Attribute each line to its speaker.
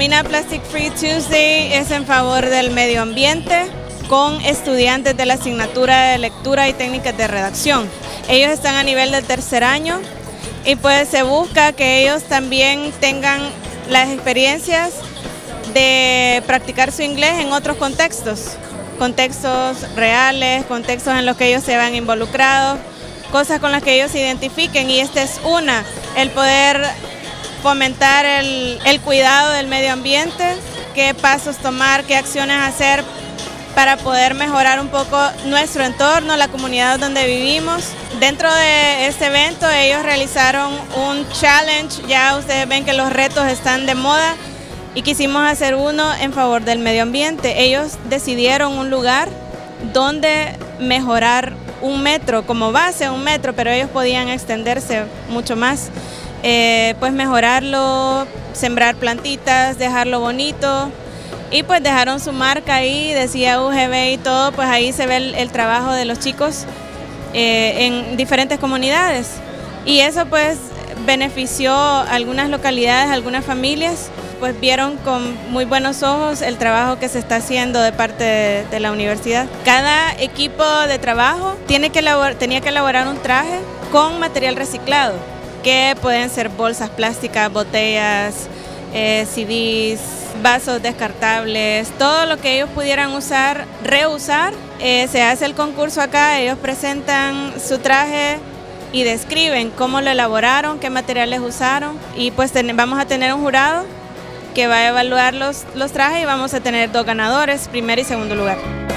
Speaker 1: denomina Plastic Free Tuesday, es en favor del medio ambiente con estudiantes de la asignatura de lectura y técnicas de redacción. Ellos están a nivel del tercer año y pues se busca que ellos también tengan las experiencias de practicar su inglés en otros contextos reales, contextos en los que ellos se van involucrados, cosas con las que ellos se identifiquen, y esta es el poder fomentar el cuidado del medio ambiente, qué pasos tomar, qué acciones hacer para poder mejorar un poco nuestro entorno, la comunidad donde vivimos. Dentro de este evento ellos realizaron un challenge, ya ustedes ven que los retos están de moda, y quisimos hacer uno en favor del medio ambiente. Ellos decidieron un lugar donde mejorar 1 metro, como base 1 metro, pero ellos podían extenderse mucho más, pues mejorarlo, sembrar plantitas, dejarlo bonito, y pues dejaron su marca ahí, decía UGB y todo, pues ahí se ve el trabajo de los chicos en diferentes comunidades, y eso pues benefició a algunas localidades, a algunas familias, pues vieron con muy buenos ojos el trabajo que se está haciendo de parte de la universidad. Cada equipo de trabajo tenía que elaborar un traje con material reciclado, que pueden ser bolsas plásticas, botellas, CDs, vasos descartables, todo lo que ellos pudieran reusar. Se hace el concurso acá, ellos presentan su traje y describen cómo lo elaboraron, qué materiales usaron, y pues vamos a tener un jurado que va a evaluar los trajes, y vamos a tener 2 ganadores, primer y segundo lugar.